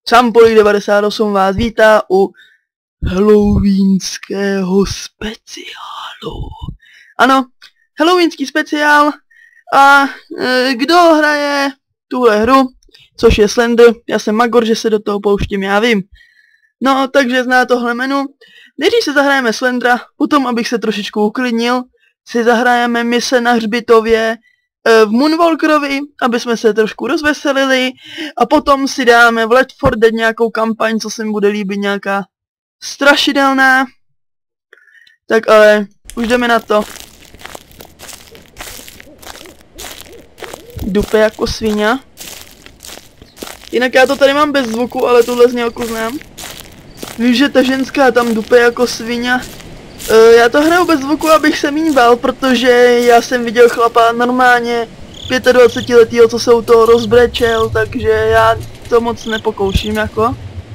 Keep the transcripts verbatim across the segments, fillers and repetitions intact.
Sampolik devadesát osm vás vítá u halloweenského speciálu. Ano, halloweenský speciál. A e, kdo hraje tuhle hru, což je Slender, já jsem Magor, že se do toho pouštím, já vím. No, takže zná tohle menu. Nejdřív se zahrajeme Slendra, potom, abych se trošičku uklidnil, si zahrajeme mise na hřbitově e, v Moonwalkerovi, aby jsme se trošku rozveselili, a potom si dáme v Left four Dead nějakou kampaň, co se mi bude líbit, nějaká strašidelná. Tak ale, už jdeme na to. Dupe jako svině. Jinak já to tady mám bez zvuku, ale tuhle znělku znám. Víš, že ta ženská tam dupe jako svině. Uh, já to hraju bez zvuku, abych se míň bál, protože já jsem viděl chlapa normálně dvacetiletýho, co se u toho rozbrečel, takže já to moc nepokouším jako.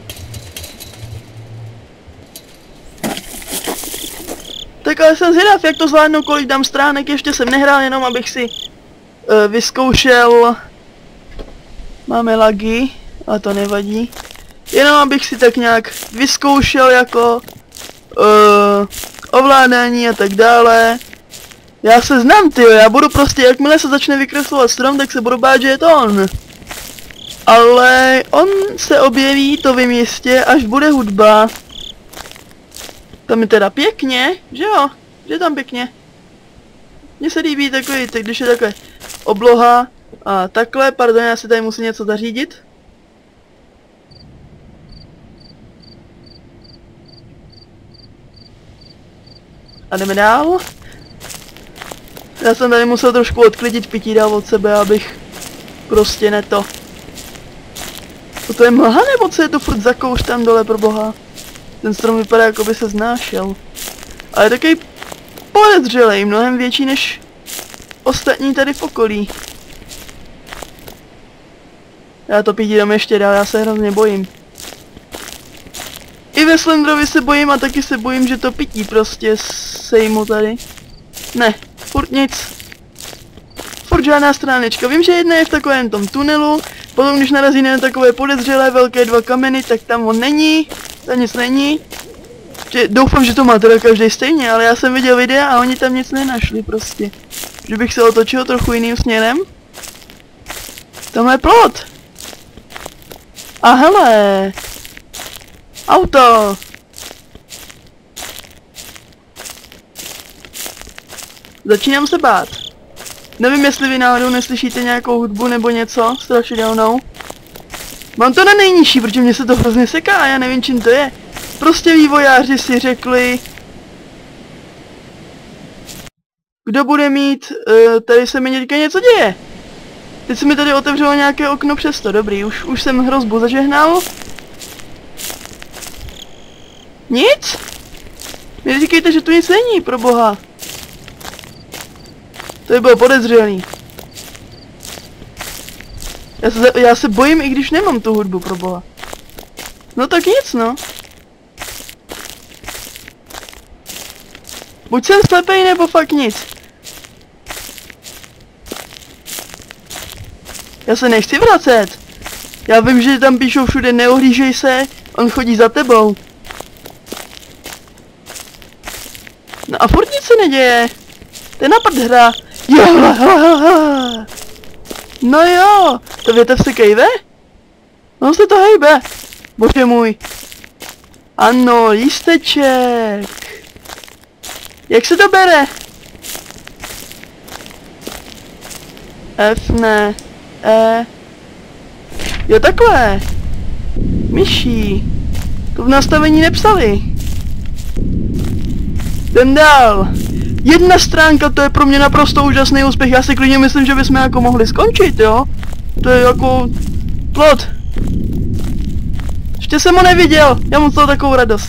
Tak ale jsem zvědav, jak to zvládnu, kolik dám stránek, ještě jsem nehrál, jenom abych si uh, vyzkoušel. Máme lagy, ale to nevadí. Jenom abych si tak nějak vyzkoušel jako uh, ovládání a tak dále. Já se znám, tyjo, já budu prostě, jakmile se začne vykreslovat strom, tak se budu bát, že je to on. Ale on se objeví, to vím jistě, až bude hudba. Tam je teda pěkně, že jo? Že tam pěkně. Mně se líbí takový, tak když je takhle obloha a takhle, pardon, já si tady musím něco zařídit. A jdeme dál. Já jsem tady musel trošku odklidit pití dál od sebe, abych prostě ne to. To je mlha, nebo co je to furt za kouř tam dole, pro boha? Ten strom vypadá, jako by se znášel. Ale je takový podezřelej, mnohem větší než ostatní tady v okolí. Já to pití dám ještě dál, já se hrozně bojím. I ve Slendrovi se bojím a taky se bojím, že to pití prostě sejmu tady. Ne, furt nic. Furt žádná stránečka. Vím, že jedna je v takovém tom tunelu, potom když narazí na takové podezřelé velké dva kameny, tak tam on není, tam nic není. Že, doufám, že to má teda každý stejně, ale já jsem viděl videa a oni tam nic nenašli prostě. Že bych se otočil trochu jiným směrem. Tamhle je plot. A hele. Auto! Začínám se bát. Nevím, jestli vy náhodou neslyšíte nějakou hudbu nebo něco strašidelnou. Mám to na nejnižší, protože mě se to hrozně seká a já nevím, čím to je. Prostě vývojáři si řekli... Kdo bude mít... Uh, tady se mi teďka něco děje. Teď se mi tady otevřelo nějaké okno přesto, dobrý, už, už jsem hrozbu zažehnal. Nic? Mě říkejte, že tu nic není, pro boha. To by bylo podezřelý. Já se, já se bojím, i když nemám tu hudbu, pro boha. No tak nic, no. Buď jsem slepej, nebo fakt nic. Já se nechci vracet. Já vím, že tam píšou všude neohlížej se, on chodí za tebou. No a furt nic se neděje. To je napad hra. Jo, no jo, to větev se kejve? No se to hejbe. Bože můj. Ano, lísteček. Jak se to bere? F ne. E. Jo, takhle. Myší. To v nastavení nepsali. Jdem dál. Jedna stránka, to je pro mě naprosto úžasný úspěch. Já si klidně myslím, že bychom jako mohli skončit, jo? To je jako... plot. Ještě jsem ho neviděl. Já mám z toho takovou radost.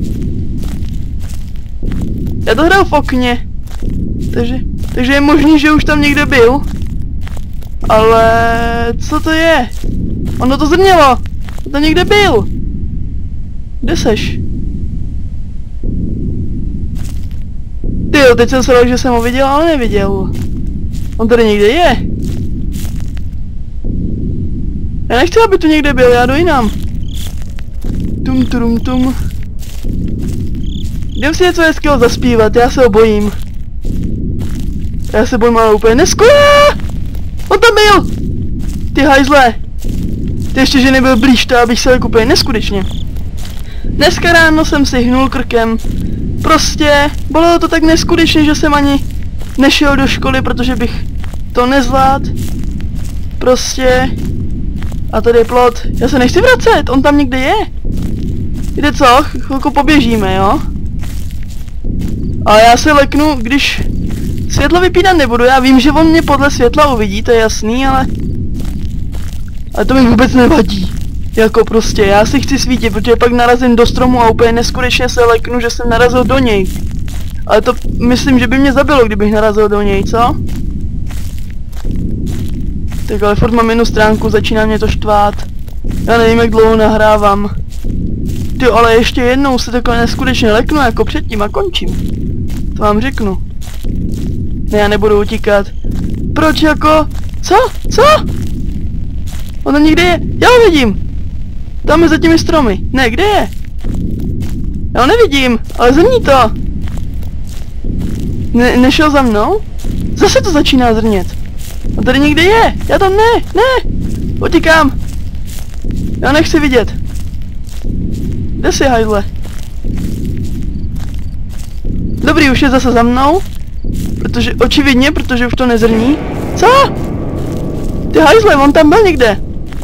Já to hraju v okně. Takže... takže je možný, že už tam někde byl. Ale... co to je? Ono to zrnělo. To někde byl. Kde seš? Tyjo, teď jsem se řekl, že jsem ho viděl, ale neviděl. On tady někde je. Já nechci, aby tu někde byl, já jdu jinam. Tum tum tum. Jdem si něco hezkého zaspívat, já se ho bojím. Já se bojím, ale úplně neskvěle! On tam byl! Ty hajzle! Ty ještě, že nebyl blíž, to abych se úplně neskutečně. Dneska ráno jsem si hnul krkem. Prostě bylo to tak neskutečně, že jsem ani nešel do školy, protože bych to nezvlád. Prostě... A tady je plot. Já se nechci vracet, on tam někde je. Jde co? Chvilku poběžíme, jo? Ale já se leknu, když světlo vypínat nebudu. Já vím, že on mě podle světla uvidí, to je jasný, ale... Ale to mi vůbec nevadí. Jako prostě, já si chci svítit, protože pak narazím do stromu a úplně neskutečně se leknu, že jsem narazil do něj. Ale to myslím, že by mě zabilo, kdybych narazil do něj, co? Tak ale furt mám jednu stránku, začíná mě to štvát. Já nevím, jak dlouho nahrávám. Ty, ale ještě jednou se takhle neskutečně leknu jako předtím a končím. To vám řeknu. Ne, já nebudu utíkat. Proč jako? Co? Co? On tam někde je. Já ho vidím. Tam je za těmi stromy. Ne, kde je? Já ho nevidím, ale zrní to. Ne, nešel za mnou? Zase to začíná zrnět. On tady někde je. Já tam ne, ne. Utíkám. Já nechci vidět. Kde jsi, hajzle? Dobrý, už je zase za mnou. Protože, očividně, protože už to nezrní. Co? Ty hajzle, on tam byl někde.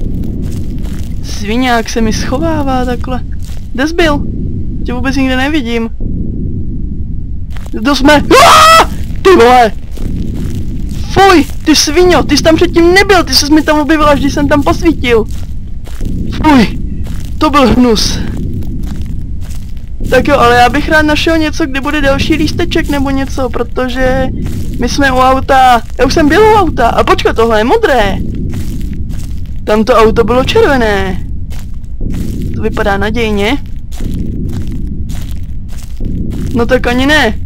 Sviňák se mi schovává takhle. Kde jsi byl? Tě vůbec nikde nevidím. To jsme... Aaaa! Ty vole! Fuj, ty sviňo, ty jsi tam předtím nebyl, ty jsi mi tam objevil, až když jsem tam posvítil. Fuj, to byl hnus. Tak jo, ale já bych rád našel něco, kde bude další lísteček nebo něco, protože my jsme u auta, já už jsem byl u auta, a počkat, tohle je modré. Tamto auto bylo červené. To vypadá nadějně. No tak ani ne.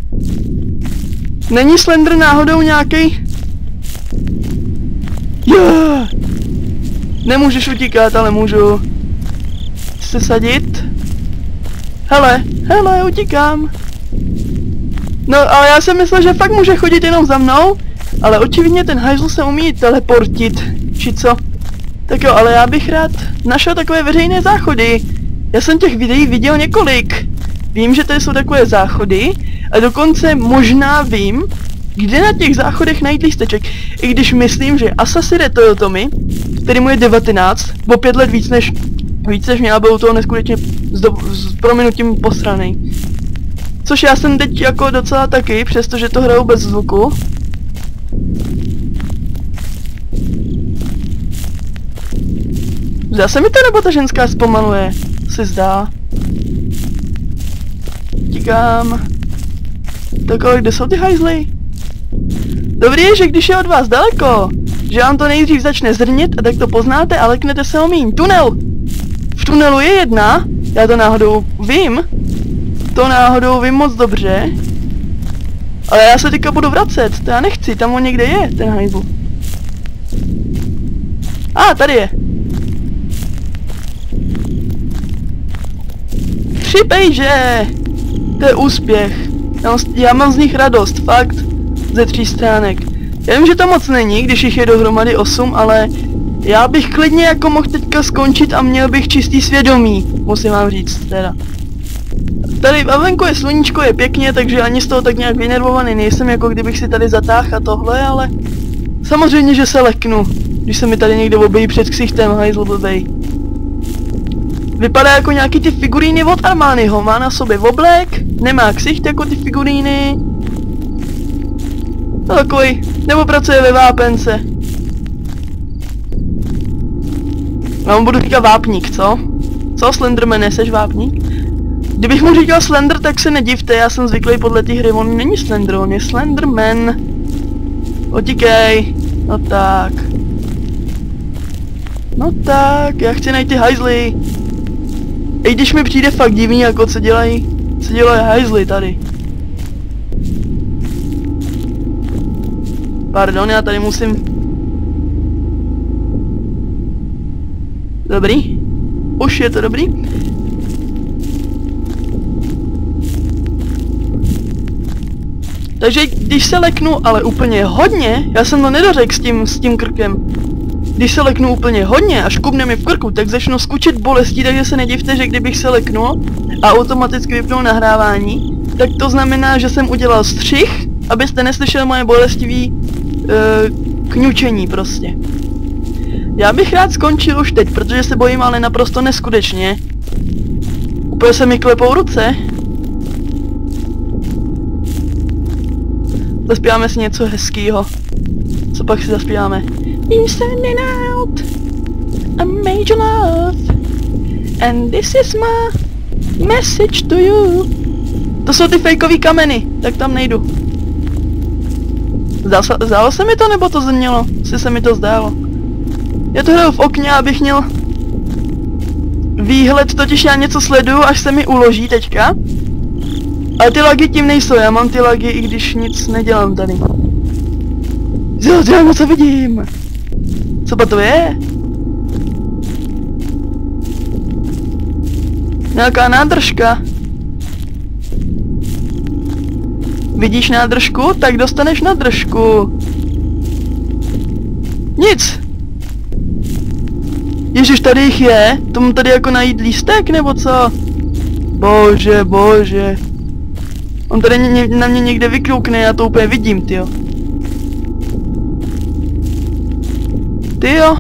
Není Slender náhodou nějaký? Yeah! Nemůžeš utíkat, ale můžu. Chci se sadit? Hele, hele, utíkám. No, ale já jsem myslel, že fakt může chodit jenom za mnou, ale očividně ten hajzl se umí teleportit, či co? Tak jo, ale já bych rád našel takové veřejné záchody. Já jsem těch videí viděl několik. Vím, že tady jsou takové záchody a dokonce možná vím, kde na těch záchodech najít lísteček. I když myslím, že Asasine Toyotomi, který mu je devatenáct, o pět let víc než, víc než mě, a byl toho neskutečně s, do, s prominutím posranej. Což já jsem teď jako docela taky, přestože to hraju bez zvuku. Zdá se mi to, nebo ta ženská zpomaluje? Se zdá. Tíkám. Tak ale kde jsou ty hajzly? Dobrý je, že když je od vás daleko, že vám to nejdřív začne zrnit a tak to poznáte a leknete se o míň. Tunel! V tunelu je jedna, já to náhodou vím. To náhodou vím moc dobře. Ale já se teďka budu vracet, to já nechci, tam on někde je, ten hajzl. A, ah, tady je. Tři pejže! To je úspěch. Já, já mám z nich radost, fakt. Ze tří stránek. Já vím, že to moc není, když jich je dohromady osm, ale já bych klidně jako mohl teďka skončit a měl bych čistý svědomí, musím vám říct teda. Tady a venku je sluníčko, je pěkně, takže ani z toho tak nějak vynervovaný nejsem, jako kdybych si tady zatáhl a tohle, ale samozřejmě, že se leknu, když se mi tady někde objeví před ksichtem, hajzl blbej. Vypadá jako nějaký ty figuríny od Armányho, má na sobě oblek, nemá ksicht jako ty figuríny. No takový, nebo pracuje ve vápence. Já mu budu říkat vápník, co? Co, Slendermane, seš vápník? Kdybych mu říkal Slender, tak se nedivte, já jsem zvyklý podle té hry, on není Slender, on je Slenderman. Otíkej, no tak. No tak, já chci najít ty hajzly. I když mi přijde fakt divný, jako co dělají, co dělají hajzly tady. Pardon, já tady musím... Dobrý. Už je to dobrý. Takže když se leknu, ale úplně hodně, já jsem to nedořekl s tím, s tím krkem. Když se leknu úplně hodně a škubne mi v krku, tak začnu skučit bolestí, takže se nedivte, že kdybych se leknul a automaticky vypnul nahrávání, tak to znamená, že jsem udělal střih, abyste neslyšeli moje bolestivý uh, kňučení prostě. Já bych rád skončil už teď, protože se bojím, ale naprosto neskutečně. Úplně se mi klepou ruce. Zaspíváme si něco hezkýho. Co pak si zaspíváme? I'm sending out a major love and this is my message to you. To jsou ty fejkový kameny, tak tam nejdu. Zdá se, zdálo se mi to, nebo to znělo? Asi se mi to zdálo. Já to hraju v okně, abych měl výhled, totiž já něco sleduju, až se mi uloží teďka. Ale ty lagy tím nejsou, já mám ty lagy, i když nic nedělám tady. Jo, já moc vidím. Co pa to je? Nějaká nádržka. Vidíš nádržku? Tak dostaneš nádržku. Nic. Ježiš, tady jich je? To mám tady jako najít lístek, nebo co? Bože, bože. On tady ně, na mě někde vykroukne, já to úplně vidím, tyjo. Tyjo.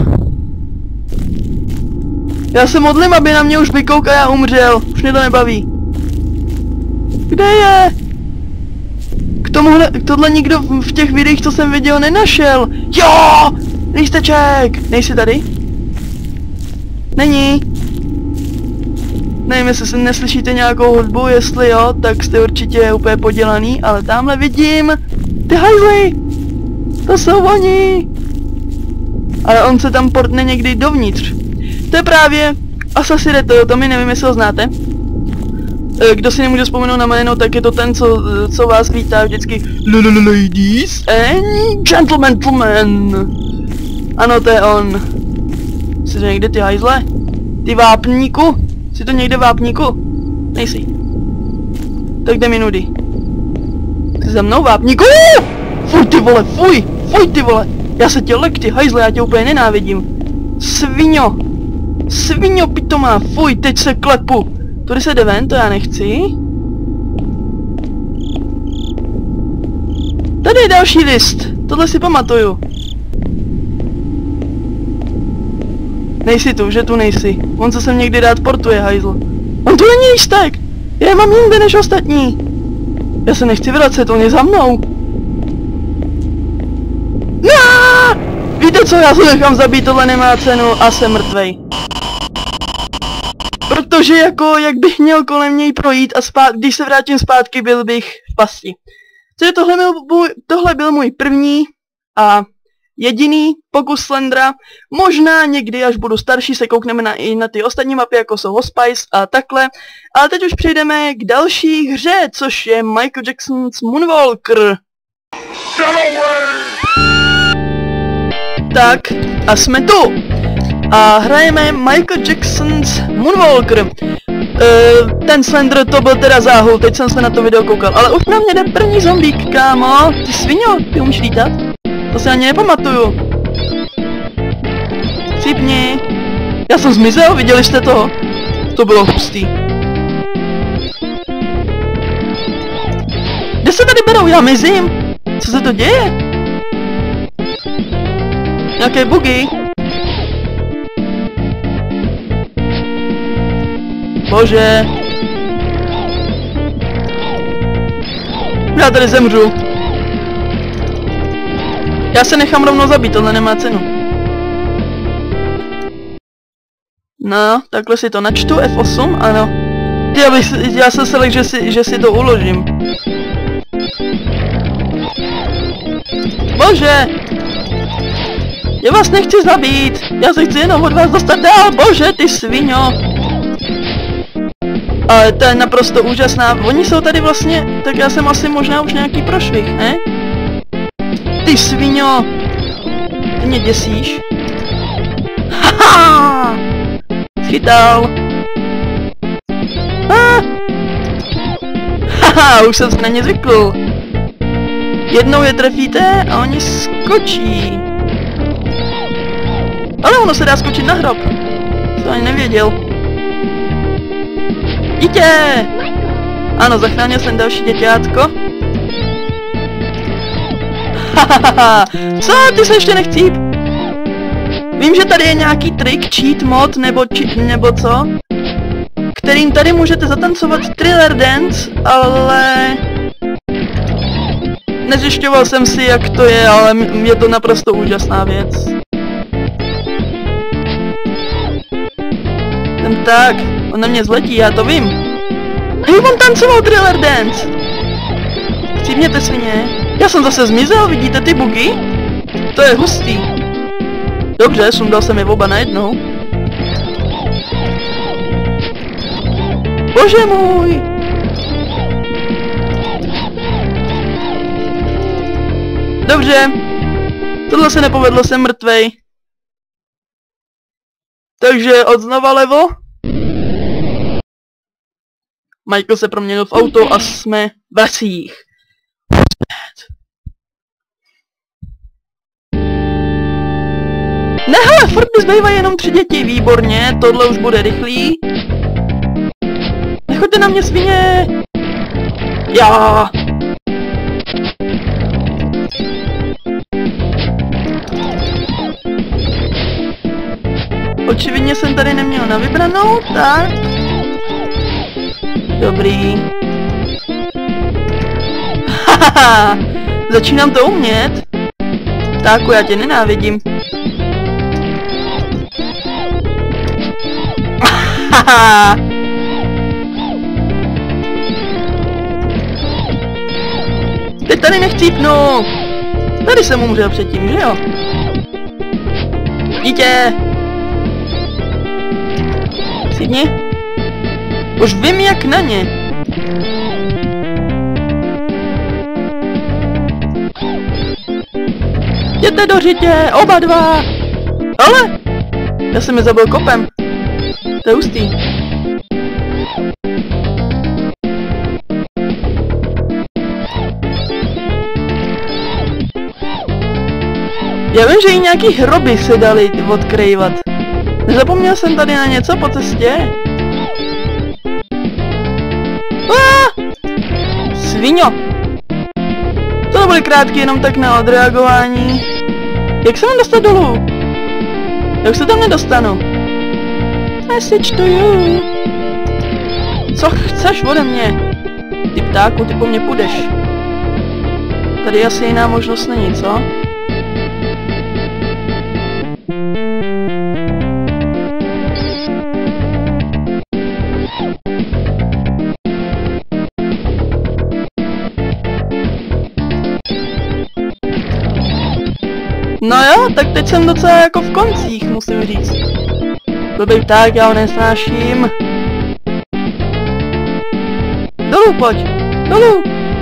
Já se modlím, aby na mě už vykouk a já umřel. Už mě to nebaví. Kde je? K tomuhle, k tohle nikdo v, v těch videích, co jsem viděl, nenašel. Jo! Lísteček! Nejsi tady? Není. Nevím, jestli se neslyšíte nějakou hudbu, jestli jo, tak jste určitě úplně podělaný, ale tamhle vidím ty hajzly! To jsou oni! Ale on se tam portne někdy dovnitř. To je právě Assassin, to, to my nevím, jestli ho znáte. Kdo si nemůže vzpomenout na jméno, tak je to ten, co, co vás vítá vždycky. Ladies and gentlemen. Ano, to je on. Jsi to někde ty hajzle? Ty vápníku? Jsi to někde vápníku? Nejsi. Tak jde mi nudy. Jsi za mnou vápníku? Fuj ty vole, fuj! Fuj ty vole! Já se tě lek, ty hajzle, já tě úplně nenávidím. Sviňo! Sviňo pitomá, fuj, teď se klepu. Tudy se jde ven, to já nechci. Tady je další list, tohle si pamatuju. Nejsi tu, že tu nejsi. On se sem někdy rád portuje, hajzl. On tu není lístek! Já je mám jinde než ostatní. Já se nechci vracet, on je za mnou. No! Víte co, já se nechám zabít, tohle nemá cenu a jsem mrtvej. Protože jako, jak bych měl kolem něj projít a spát, když se vrátím zpátky, byl bych v pasti. Takže tohle byl, můj, tohle byl můj první a jediný pokus Slendra. Možná někdy, až budu starší, se koukneme na, i na ty ostatní mapy, jako jsou Hospice a takhle. Ale teď už přejdeme k další hře, což je Michael Jackson's Moonwalker. Tak, a jsme tu. A hrajeme Michael Jackson's Moonwalker. Uh, ten Slender to byl teda záhul, teď jsem se na to video koukal. Ale už na mě jde první zombík, kámo. Ty sviňo, ty umíš lítat? To si ani nepamatuju. Cípni. Já jsem zmizel, viděli jste to? To bylo hustý. Kde se tady berou? Já mizím. Co se to děje? Nějaké bugy. Bože. Já tady zemřu. Já se nechám rovnou zabít, tohle nemá cenu. No, takhle si to načtu, F osm, ano. Já, bych, já jsem se lek, že si, že si to uložím. Bože! Já vás nechci zabít, já se chci jenom od vás dostat dál, bože, ty sviňo! Ale to je naprosto úžasná, oni jsou tady vlastně, tak já jsem asi možná už nějaký prošvih, ne? Ty sviňo! Ty mě děsíš? Haha! Schytal. Ah. Haha, už jsem se na ně zvykl. Jednou je trefíte a oni skočí. Ale ono se dá skočit na hrob. To ani nevěděl. Dítě! Ano, zachránil jsem další děťátko. Hahaha, co? Ty se ještě nechcíp? Vím, že tady je nějaký trik, cheat mod, nebo, či, nebo co? Kterým tady můžete zatancovat Thriller Dance, ale... Nezjišťoval jsem si, jak to je, ale je to naprosto úžasná věc. Ten tak, on na mě zletí, já to vím. Hej, on tancoval Thriller Dance! Cípněte svině. Já jsem zase zmizel, vidíte ty bugy? To je hustý. Dobře, sundal jsem je oba najednou. Bože můj! Dobře. Tohle se nepovedlo, jsem mrtvej. Takže odznova levo. Michael se proměnil v auto a jsme v Vacích. Ne, hele, furt mi zbývají jenom tři děti, výborně, tohle už bude rychlý. Nechoďte na mě, svině! Já! Očividně jsem tady neměl na vybranou, tak... Dobrý. Hahaha, začínám to umět. Ptáku, já tě nenávidím. Haha. Teď tady nechcípnu. Tady jsem umřel předtím, že jo? Dítě! Cípni. Už vím, jak na ně. Jděte do řitě, oba dva! Ale! Já jsem je zabil kopem. To je hustý. Já vím, že i nějaký hroby se dali odkrývat. Nezapomněl jsem tady na něco po cestě? Ah! Sviňo! To byly krátky jenom tak na odreagování. Jak se mám dostat dolů? Jak se tam nedostanu? Message to you. Co chceš ode mě? Ty ptáku, ty po mně půjdeš. Tady asi jiná možnost není, co? No jo, tak teď jsem docela jako v koncích, musím říct. Blbý pták, já ho nesnáším. Dolů pojď, dolů.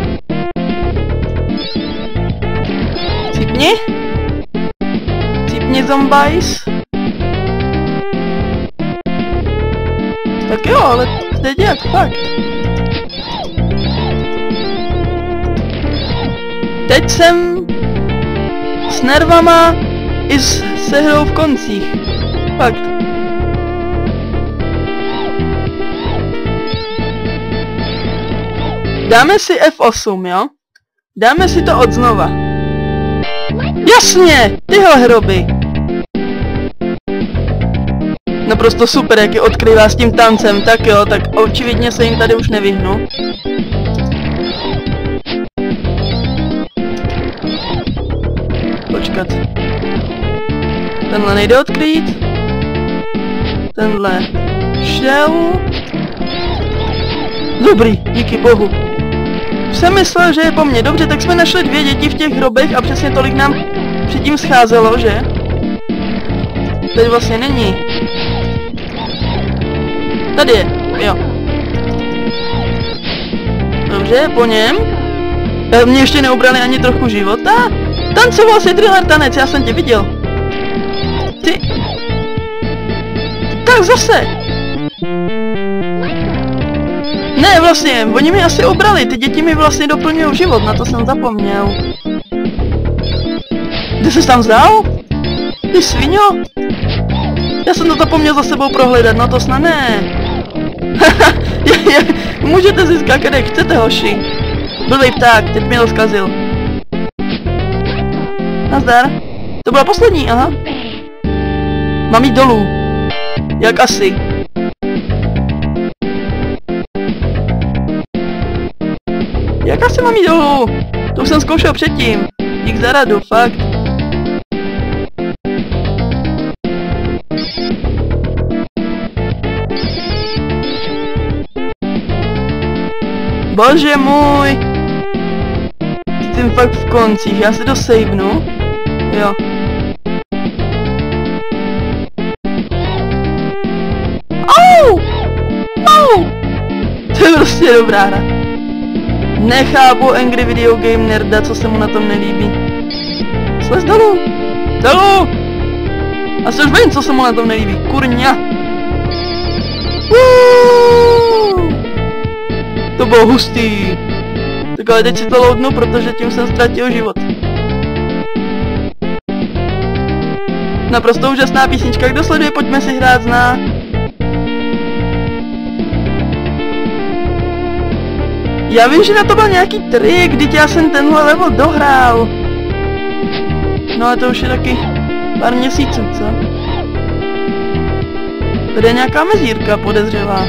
Cípni. Cípni, zombies. Tak jo, ale teď jak, fakt. Teď jsem s nervama i s sehrou v koncích. Fakt. Dáme si F osm, jo? Dáme si to odznova. Jasně! Tyhle hroby! Naprosto super, jak je odkrývá s tím tancem. Tak jo, tak očividně se jim tady už nevyhnu. Počkat. Tenhle nejde odkrýt. Tenhle šel. Dobrý, díky bohu. Jsem myslel, že je po mně. Dobře, tak jsme našli dvě děti v těch hrobech a přesně tolik nám předtím scházelo, že? Tady vlastně není. Tady je, jo. Dobře, po něm. Mě ještě neubrali ani trochu života. Tancoval si thriller tanec, já jsem tě viděl. Ty... tak zase! Ne, vlastně, oni mi asi obrali, ty děti mi vlastně doplňují život, na to jsem zapomněl. Kde jsi tam vzal? Ty sviňo? Já jsem to zapomněl za sebou prohledat, no to snad ne. Můžete si skákat jak chcete, hoši. Blbej pták, teď mě to zkazil. Nazdar. To byla poslední, aha. Mám jít dolů. Jak asi. Jak asi mám jít dolů? To už jsem zkoušel předtím. Dík za radu, fakt. Bože můj! Jsem fakt v koncích, já si to savenu. Jo. Au! Au! To je prostě dobrá hra. Nechápu Angry Video Game Nerda, co se mu na tom nelíbí. Slez dolů! Dolů! A což vím, co se mu na tom nelíbí. Kurňa! Uuu! To bylo hustý. Tak ale teď si to loadnu, protože tím jsem ztratil život. Naprosto úžasná písnička, kdo sleduje, pojďme si hrát, zná. Já vím, že na to byl nějaký trik, vždyť já jsem tenhle level dohrál. No a to už je taky pár měsíců, co? Tady je nějaká mezírka podezřelá.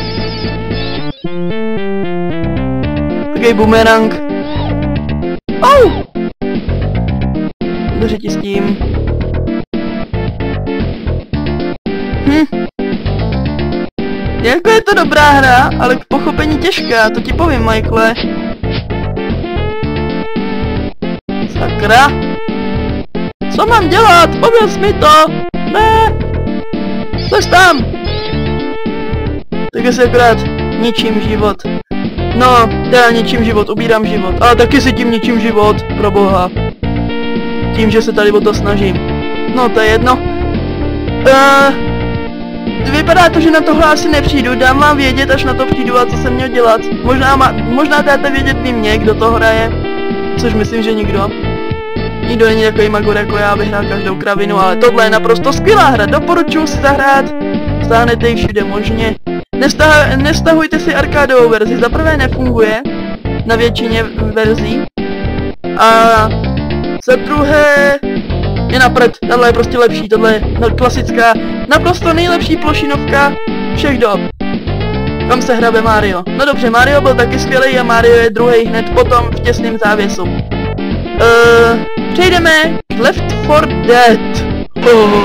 Takový bumerang. Au! Dobře ti s tím. Hm. Jako je to dobrá hra, ale k pochopení těžká, to ti povím, Michaele. Sakra. Co mám dělat? Pověz mi to! Ne! Slez tam! Tak si akorát ničím život. No, já ničím život, ubírám život. Ale taky si tím ničím život, pro boha. Tím, že se tady o to snažím. No, to je jedno. Uh, vypadá to, že na tohle asi nepřijdu. Dám vám vědět, až na to přijdu a co jsem měl dělat. Možná, má, možná dáte vědět vy mě, kdo to hraje. Což myslím, že nikdo. Nikdo není takový magor jako já, abych hrál každou kravinu, ale tohle je naprosto skvělá hra. Doporučuji si zahrát. Stáhnete ji všude možně. Nestah, nestahujte si arkádovou verzi, zaprvé nefunguje na většině verzí. A za druhé je napřed, tohle je prostě lepší, tohle je klasická, naprosto nejlepší plošinovka všech dob. Tam se hrabe Mario. No dobře, Mario byl taky skvělý a Mario je druhý hned potom v těsném závěsu. Uh, přejdeme k Left four Dead. Oh.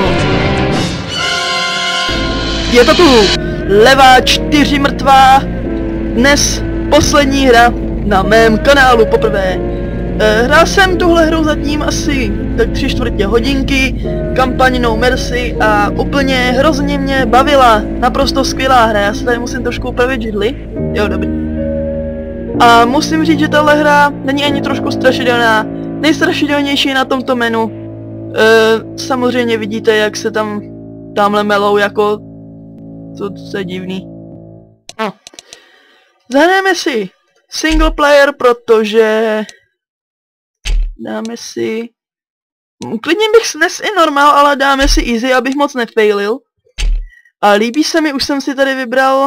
Je to tu! Levá čtyři mrtvá. Dnes poslední hra na mém kanálu poprvé. E, hrál jsem tuhle hru zatím asi tak tři čtvrtě hodinky, kampaň No Mercy a úplně hrozně mě bavila. Naprosto skvělá hra, já se tady musím trošku upravit židli. Jo, dobrý. A musím říct, že tahle hra není ani trošku strašidelná. Nejstrašidelnější na tomto menu. E, samozřejmě vidíte, jak se tam tamhle melou jako... To, to je divný. No. Zahrajeme si single player, protože... Dáme si... Klidně bych snes i normál, ale dáme si easy, abych moc nefailil. A líbí se mi, už jsem si tady vybral...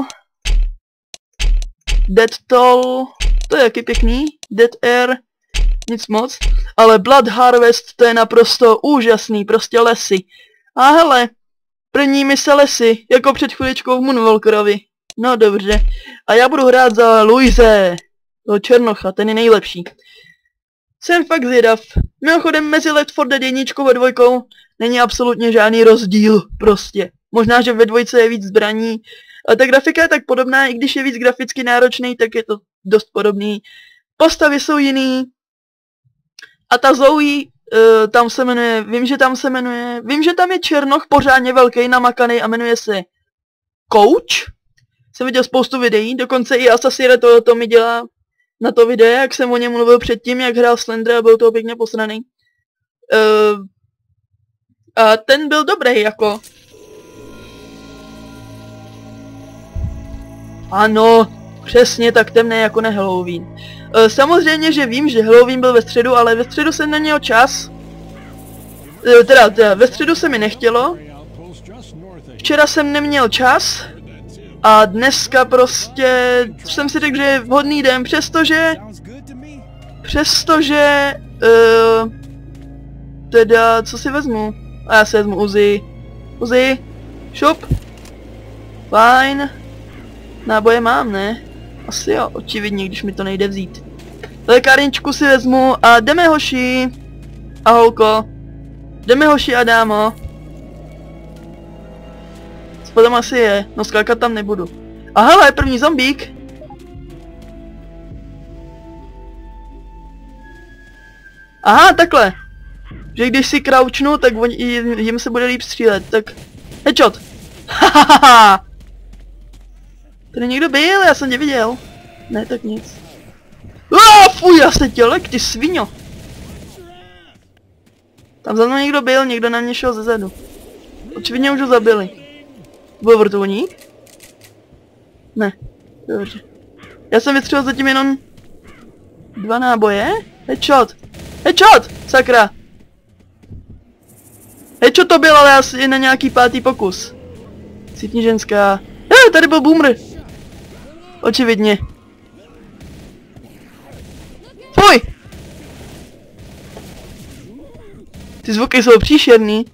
Dead Toll... To je jaký pěkný. Dead Air... Nic moc. Ale Blood Harvest, to je naprosto úžasný, prostě lesy. A hele... První mise lesy, jako před chviličkou v Moonwalkerovi. No dobře. A já budu hrát za Luise. Toho Černocha, ten je nejlepší. Jsem fakt zvědav. Mimochodem mezi Left four Dead jedničkou a dvojkou není absolutně žádný rozdíl, prostě. Možná, že ve dvojce je víc zbraní. Ale ta grafika je tak podobná, i když je víc graficky náročný, tak je to dost podobný. Postavy jsou jiný. A ta Zoe... Uh, tam se jmenuje, vím, že tam se jmenuje, vím, že tam je Černoch pořádně velký, namakaný a jmenuje se Coach. Jsem viděl spoustu videí, dokonce i Asasire to, to mi dělá na to video, jak jsem o něm mluvil předtím, jak hrál Slender a byl toho pěkně posraný. Uh, a ten byl dobrý, jako. Ano, přesně tak temné jako na Halloween. E, samozřejmě, že vím, že Halloween byl ve středu, ale ve středu jsem neměl čas. E, teda, teda, ve středu se mi nechtělo. Včera jsem neměl čas. A dneska prostě jsem si řekl, že je vhodný den, přestože... Přestože... Uh, teda, co si vezmu? A já si vezmu Uzi. Uzi, šup. Fajn. Náboje mám, ne? Asi jo, očividně, když mi to nejde vzít. Lékárničku si vezmu a jdeme hoši. A holko. Jdeme hoši a dámo. Spodem asi je, no skákat tam nebudu. A hele, první zombík. Aha, takhle. Že když si crouchnu, tak on, jim se bude líp střílet, tak... Headshot. Hahaha. Tady někdo byl, já jsem tě viděl. Ne, tak nic. Oh, fuj, já se tělek, ty sviňo. Tam za mnou někdo byl, někdo na mě šel zezadu. Očividně už ho zabili. Byl vrtulník? Ne, dobře. Já jsem vytřel zatím jenom... Dva náboje? Headshot! Headshot! Sakra! Headshot to byl, ale asi na nějaký pátý pokus. Cítní ženská. Je, tady byl boomer! Očividně. Fuj! Ty zvuky jsou příšerný.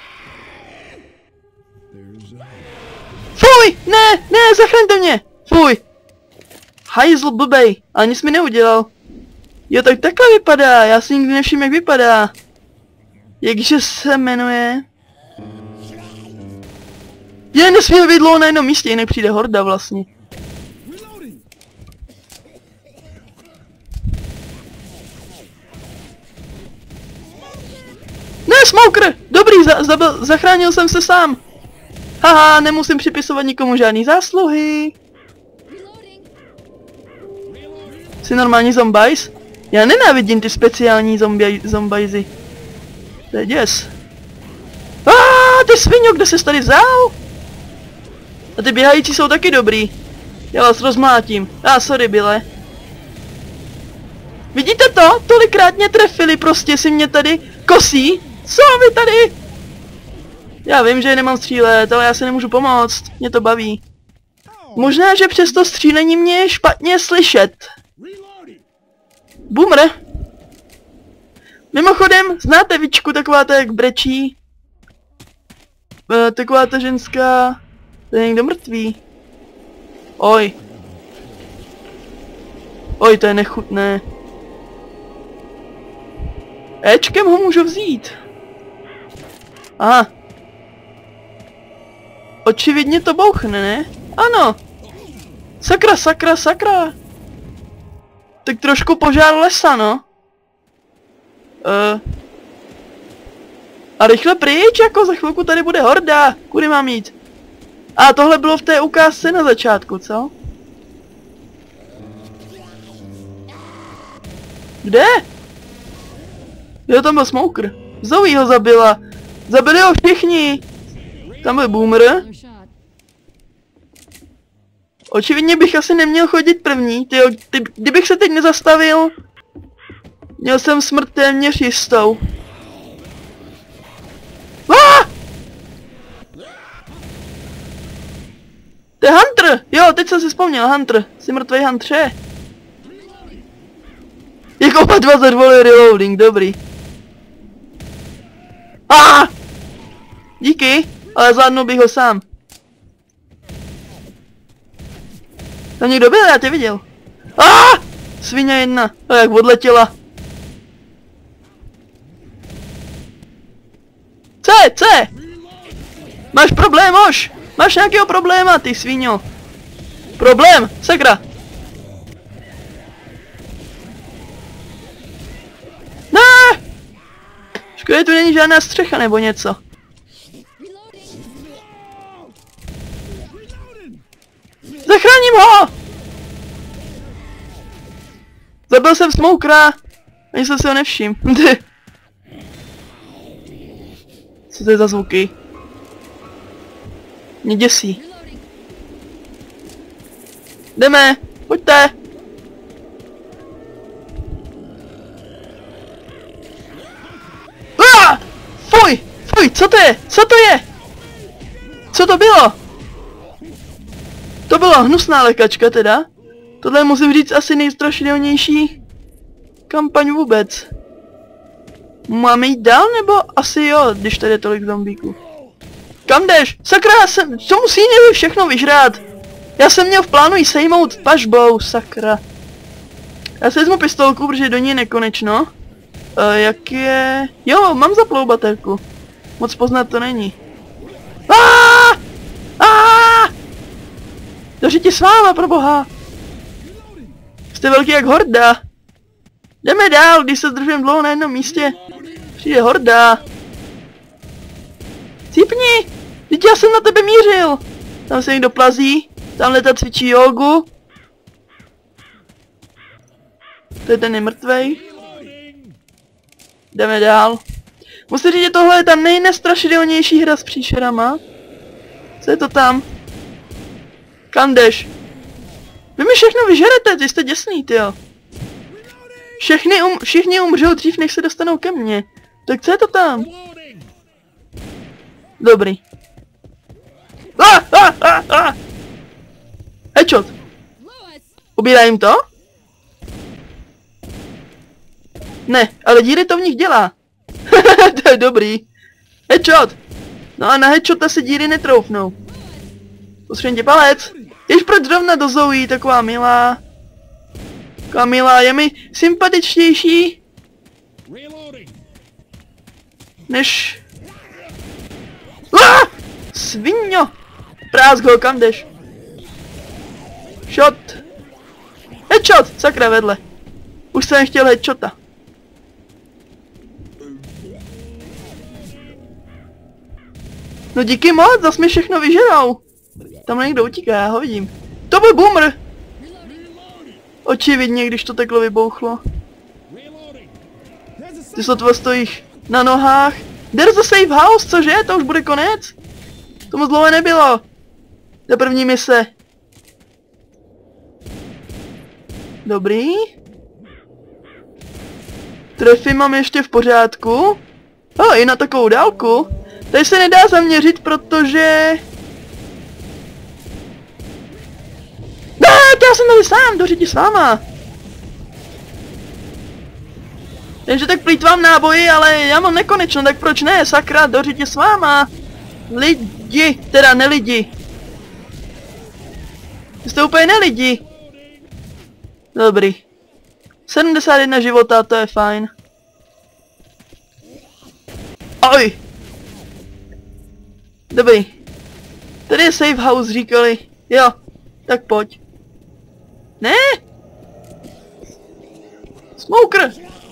Fuj! Ne! Ne! Zachraňte mě! Fuj! Hajzl blbej! Ale nic mi neudělal. Jo, tak takhle vypadá. Já si nikdy nevšiml, jak vypadá. Jakže se jmenuje? Je, nesmíme být dlouho na jednom místě, jinak přijde horda vlastně. Ne, smoker! Dobrý, za, zabil, zachránil jsem se sám. Haha, nemusím připisovat nikomu žádný zásluhy. Jsi normální zombajs? Já nenávidím ty speciální zombajzy. To je děs. Aaaa, ty sviňo, kde jsi tady vzal? A ty běhající jsou taky dobrý. Já vás rozmlátím. A ah, sorry, byle. Vidíte to? Tolikrát mě trefili, prostě si mě tady kosí. Co vy tady? Já vím, že nemám střílet, ale já si nemůžu pomoct. Mě to baví. Možná, že přes to střílení mě je špatně slyšet. Boomer. Mimochodem, znáte Vičku, taková ta jak brečí? E, taková ta ženská... To je někdo mrtvý. Oj. Oj, to je nechutné. Ečkem ho můžu vzít. Aha. Očividně to bouchne, ne? Ano. Sakra, sakra, sakra. Tak trošku požár lesa, no. Uh. A rychle pryč, jako za chvilku tady bude horda. Kudy mám jít? A tohle bylo v té ukázce na začátku, co? Kde? Jo, tam byl smoker. Zoe ho zabila. Zabili ho všichni. Tam byl boomer. Očividně bych asi neměl chodit první. Tyjo, ty, kdybych se teď nezastavil, měl jsem smrt téměř jistou. Ah! To je Hunter! Jo, teď jsem si vzpomněl, Hunter. Jsi mrtvej Huntre. Jak oba dva zadvoli reloading, dobrý. Ah! Díky, ale zvládnul bych ho sám. Tam někdo byl, já tě viděl. Ah! Svině jedna, a jak odletěla. C, C! Máš problém, už! Máš nějakého probléma, ty svíňo. Problém, sakra. Ne! Škoda, tu není žádná střecha nebo něco. Zachráním ho! Zabil jsem smokera. Ani jsem si ho nevšiml. Co to je za zvuky? Mě děsí. Jdeme, pojďte. Ah! Fuj, fuj, co to je, co to je? Co to bylo? To byla hnusná lékačka teda. Tohle musím říct asi nejstrašidelnější kampaň vůbec. Máme jít dál nebo asi jo, když tady je tolik zombíků. Kam jdeš? Sakra, jsem, co musí někdo všechno vyžrát? Já jsem měl v plánu jí sejmout pažbou, sakra. Já si vezmu pistolku, protože do ní je nekonečno. Uh, jak je... Jo, mám zaplou baterku. Moc poznat to není. Aaaa! Aaaa! Doři ti s váma, pro boha. Jste velký jak horda. Jdeme dál, když se zdržujeme dlouho na jednom místě. Přijde horda. Cípni! Vždyť já jsem na tebe mířil. Tam se někdo plazí. Tamhle ta cvičí jogu. To je ten je mrtvej. Jdeme dál. Musím říct, že tohle je ta nejnestrašidelnější hra s příšerama. Co je to tam? Kam jdeš? Vy mi všechno vyžerete, ty jste děsný, tyjo. Všechny um, všichni umřou dřív, než se dostanou ke mně. Tak co je to tam? Dobrý. Ah, ah, ah, ah. Headshot. Ubírá jim to? Ne, ale díry to v nich dělá. To je dobrý. Headshot. No a na headshota se díry netroufnou. Postřím tě palec. Jež proč zrovna do Zoe, taková milá. Taková milá, je mi sympatičtější. Než... Ah! Sviňo! Prásk ho, kam jdeš? Shot. Headshot, sakra vedle. Už jsem chtěl headshota. No díky moc, zas mi všechno vyžerou. Tam někdo utíká, já ho vidím. To byl boomer! Očividně, když to takhle vybouchlo. Ty sotva stojíš na nohách. There's the safe house, cože? To už bude konec? To moc dlouho nebylo. To první mise. Dobrý. Trefy mám ještě v pořádku. A i na takovou dálku. Tady se nedá zaměřit, protože... Ne, já jsem tady sám, do řidi s váma. Jenže tak plýtvám náboji, ale já mám nekonečno, tak proč ne, sakra, do řidi s váma. Lidi, teda nelidi. Jste úplně nelidi. Dobrý. sedmdesát jedna života, to je fajn. Oj! Dobrý. Tady je safe house, říkali. Jo, tak pojď. Ne! Smoker!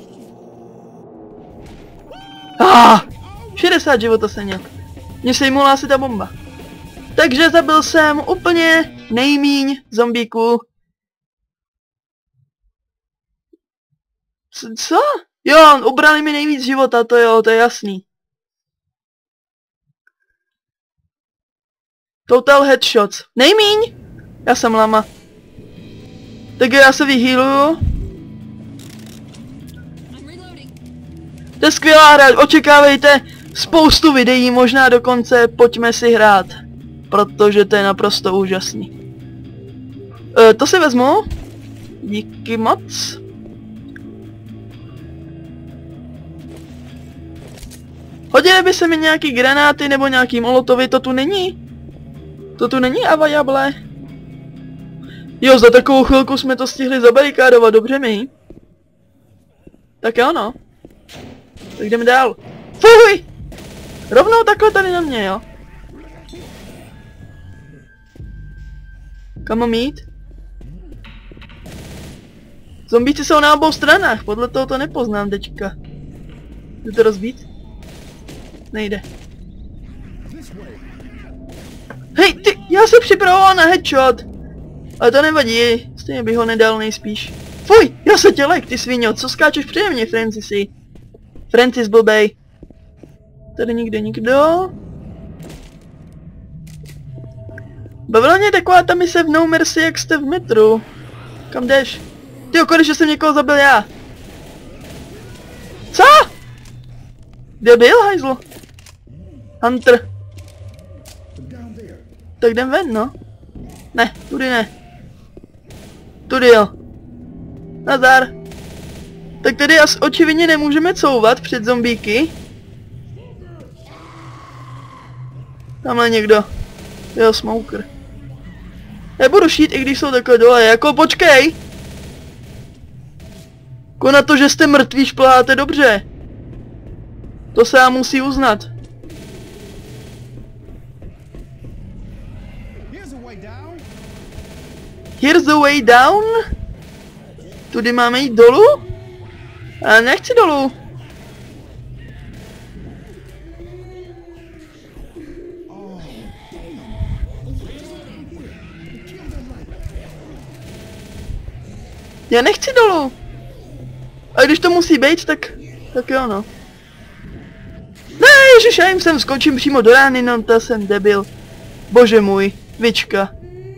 Ah, šedesát života se měl. Mně sejmula asi ta bomba. Takže zabil jsem úplně nejmíň zombíků. C co? Jo, ubrali mi nejvíc života, to jo, to je jasný. Total headshots. Nejmíň! Já jsem lama. Tak já se vyhealuju. To je skvělá hra, očekávejte spoustu videí, možná dokonce pojďme si hrát. Protože to je naprosto úžasný. E, to si vezmu. Díky moc. Hodily by se mi nějaký granáty nebo nějaký molotovy, to tu není. To tu není avajable. Jo, za takovou chvilku jsme to stihli zabarikádovat, dobře mi. Tak jo no. Tak jdeme dál. Fuj! Rovnou takhle tady na mě, jo. Kam mám jít? Zombíci jsou na obou stranách, podle toho to nepoznám teďka. Jdu to rozbít? Nejde. Hej, ty, já se připravoval na headshot. Ale to nevadí, stejně bych ho nedal nejspíš. Fuj, já se tělek, ty sviňo, co skáčeš přede mě, Francisi? Francis blbej. Tady nikde nikdo. Bavila mě taková ta mise v No Mercy, jak jste v metru. Kam jdeš? Tyjo, konečně jsem někoho zabil já. Co? Kde byl, hajzl? Hunter. Tak jdem ven, no. Ne, tudy ne. Tudy jo. Nazdar. Tak tady asi očividně nemůžeme couvat před zombíky. Tamhle někdo. Jo, smoker. Nebudu šít, i když jsou takhle dole, jako počkej! Jako na to, že jste mrtví, šplháte dobře. To se vám musí uznat. Here's the way down? Tudy máme jít dolů? A nechci dolů. Já nechci dolů. A když to musí být, tak... Tak jo, no. Ne, ježiš, já jim sem skočím přímo do rány, no to jsem debil. Bože můj, vička.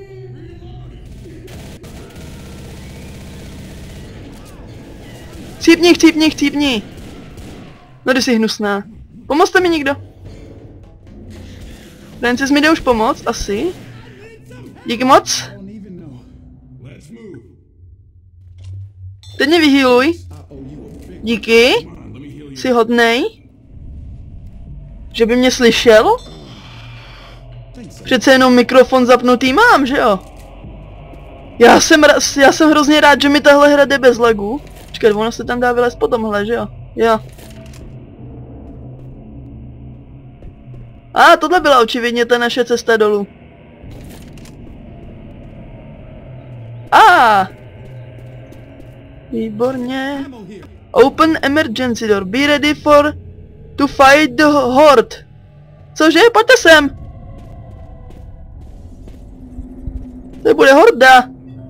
Chcípni, chcípni, chcípni. No ty jsi hnusná. Pomozte mi někdo. Francis mi jde už pomoct, asi. Díky moc. Teď mě vyhýluj. Díky. Jsi hodnej. Že by mě slyšel? Přece jenom mikrofon zapnutý mám, že jo? Já jsem, já jsem hrozně rád, že mi tahle hra jde bez lagu. Počkej, ono se tam dá vylézt po tomhle, že jo? Jo. A ah, tohle byla očividně ta naše cesta dolů. A. Ah. Výborně. Open emergency door. Be ready for to fight the horde. Cože? Pojďte sem. To bude horda.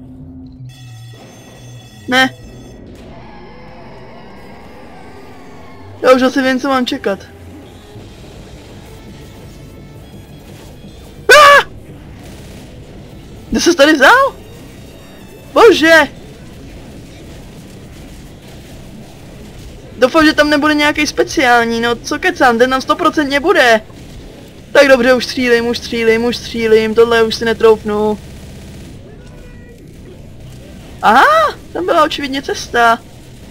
Ne. Já už asi vím, co mám čekat. Ah! Kde ses tady vzal? Bože! Doufám, že tam nebude nějaký speciální, no co kecám, ten tam stoprocentně bude. Tak dobře, už střílím, už střílím, už střílím, tohle už si netroufnu. Aha, tam byla očividně cesta.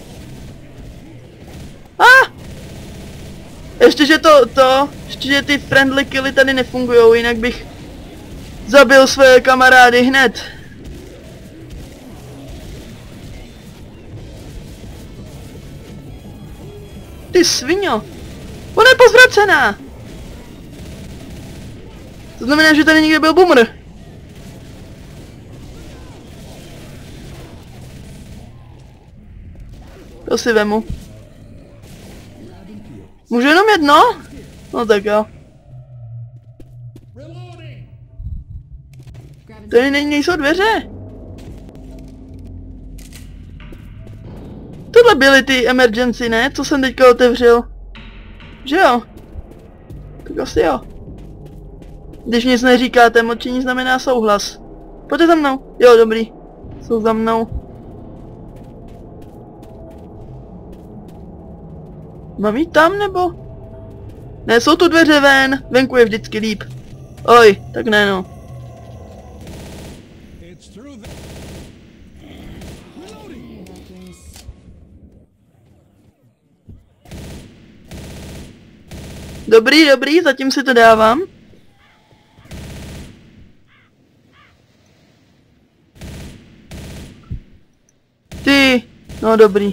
Ah! Ještě, že to, to, ještě, že ty friendly killy tady nefungujou, jinak bych zabil své kamarády hned. Ty sviňo! Ona je pozvracená! To znamená, že tady někde byl boomer. To si vemu. Můžu jenom jedno? No tak jo. Tady ne nejsou dveře. Tohle byly ty emergency, ne? Co jsem teďka otevřel. Že jo? Tak asi jo. Když nic neříkáte, mlčení znamená souhlas. Pojďte za mnou. Jo, dobrý. Jsou za mnou. Mám jít tam, nebo? Ne, jsou tu dveře ven. Venku je vždycky líp. Oj, tak ne no. Dobrý, dobrý, zatím si to dávám. Ty, no dobrý.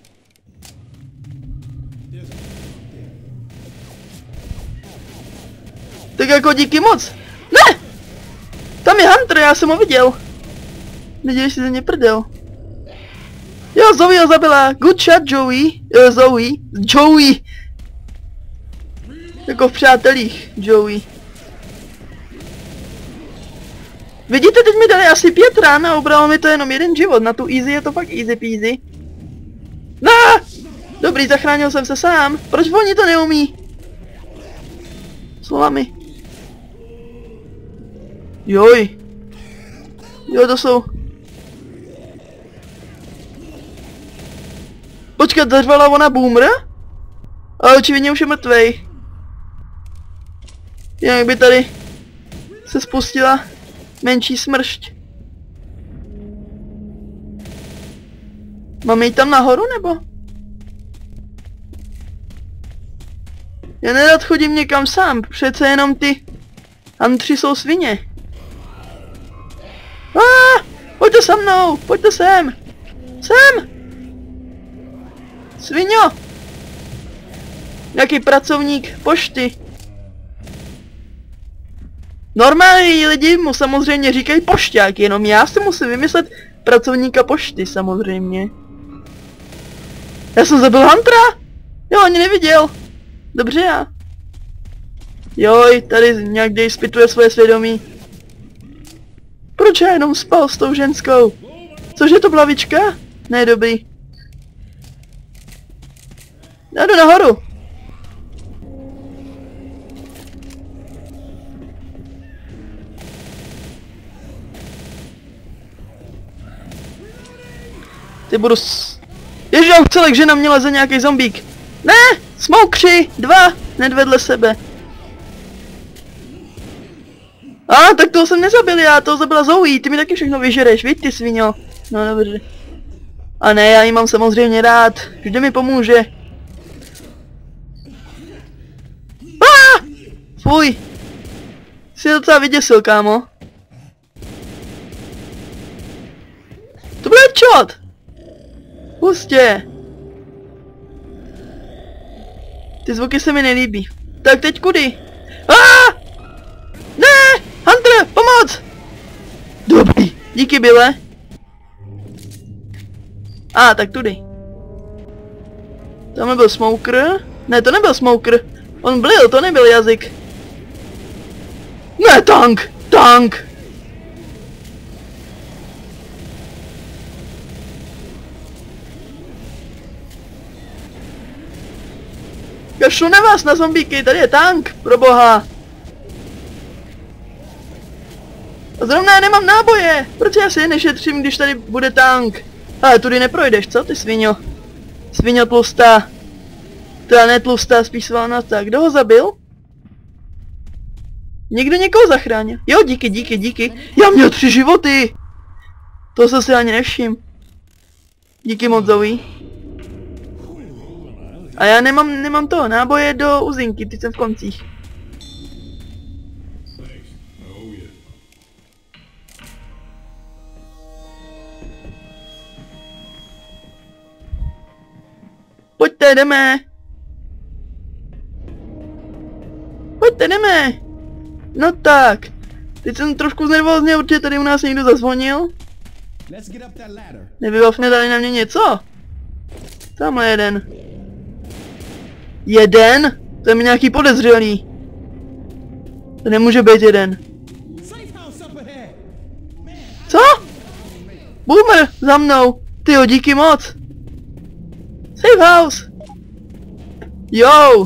Tak jako díky moc. Ne! Tam je Hunter, já jsem ho viděl. Nedělej si ze mě prdel. Jo, Zoe ho zabila. Good shot, Joey. Jo, Zoe. Joey. Jako v Přátelích, Joey. Vidíte, teď mi dali asi pět rán a ubralo mi to jenom jeden život. Na tu easy je to fakt easy peasy. No! Dobrý, zachránil jsem se sám. Proč oni to neumí? Slovami. Joj. Jo, to jsou... Počkat, zařvala ona boomer? Ale očividně už je mrtvej. Jak by tady se spustila menší smršť. Máme jít tam nahoru, nebo? Já nerad chodím někam sám, přece jenom ty antři jsou svině. Ah, pojďte za mnou, pojďte sem. Sem! Sviňo! Jaký pracovník pošty. Normální lidi mu samozřejmě říkají pošťák, jenom já si musím vymyslet pracovníka pošty samozřejmě. Já jsem zabil Huntera? Jo, ani neviděl. Dobře já. Joj, tady nějak zpytuje svoje svědomí. Proč já jenom spal s tou ženskou? Cože to byla Vička? Ne, dobrý. Já jdu nahoru. Ty budu s... Ježiš, celek, že na mě leze nějaký zombík. Ne! Smoukři! Dva! Hned vedle sebe. A, ah, tak toho jsem nezabil já, toho zabila Zoe, ty mi taky všechno vyžereš, víš ty sviňo. No dobře. A ne, já jí mám samozřejmě rád, vždy mi pomůže. Ah! Fuj. Jsi docela vyděsil, kámo. To byl headshot! Hustě. Ty zvuky se mi nelíbí. Tak teď kudy? Ah! Ne! Hunter, pomoc! Dobrý, díky Bille. A, ah, tak tudy. Tam byl smoker. Ne, to nebyl smoker. On blil, to nebyl jazyk. Ne, tank! Tank! Kašlu na vás, na zombíky, tady je tank, proboha. A zrovna já nemám náboje, proč já si je nešetřím, když tady bude tank? Ale tudy neprojdeš, co ty sviňo? Sviňo tlustá. Teda ne tlustá, spíš svalnatá. Kdo ho zabil? Někdo někoho zachránil. Jo, díky, díky, díky. Já měl tři životy. To jsem si ani nevšiml. Díky moc, Zoe. A já nemám, nemám to, náboje do uzinky, ty jsem v koncích. Pojďte, jdeme. Pojďte, jdeme. No tak. Teď jsem trošku znervózně, určitě tady u nás někdo zazvonil. Nevybavne tady na mě něco? Tamhle jeden. Jeden? To je mi nějaký podezřelý. To nemůže být jeden. Co? Boomer, za mnou. Tyjo, díky moc. Safe house. Jo.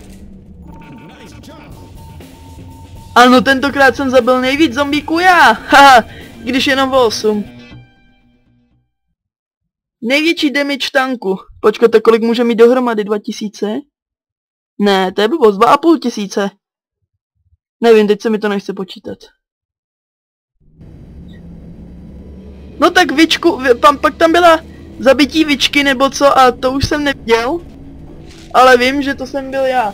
Ano, tentokrát jsem zabil nejvíc zombíků já. Haha, když jenom o osm. Největší damage tanku. Počkejte, kolik může mít dohromady? dva tisíce? Ne, to je blbost, dva a půl tisíce. Nevím, teď se mi to nechce počítat. No tak Vičku, tam, pak tam byla zabití Vičky nebo co a to už jsem neviděl. Ale vím, že to jsem byl já.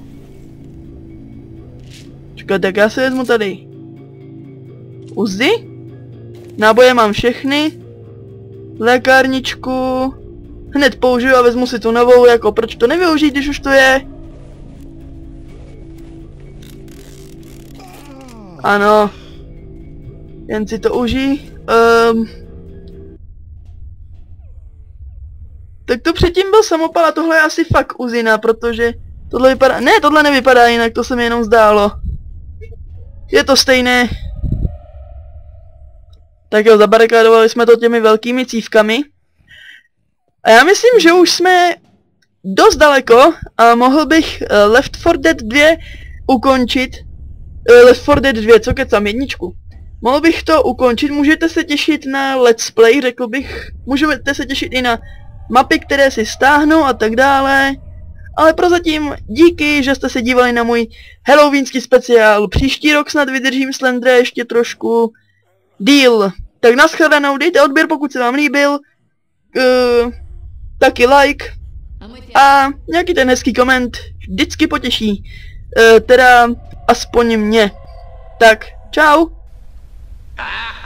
Čekaj, tak já se vezmu tady Uzi. Náboje mám všechny. Lékárničku. Hned použiju a vezmu si tu novou, jako proč to nevyužít, když už to je. Ano. Jen si to užij. Um. Tak to předtím byl samopal a tohle je asi fakt Uzina, protože tohle vypadá... Ne, tohle nevypadá jinak, to se mi jenom zdálo. Je to stejné. Tak jo, zabarikádovali jsme to těmi velkými cívkami. A já myslím, že už jsme dost daleko a mohl bych uh, Left four Dead two ukončit. Uh, Left four Dead two, co kecám, jedničku. mohl bych to ukončit, můžete se těšit na let's play, řekl bych, můžete se těšit i na mapy, které si stáhnu a tak dále. Ale prozatím díky, že jste se dívali na můj halloweenský speciál. Příští rok snad vydržím Slendra ještě trošku díl. Tak nashledanou, dejte odběr, pokud se vám líbil. Uh, taky like. A nějaký ten hezký koment vždycky potěší. Uh, teda aspoň mě. Tak, čau. Ah!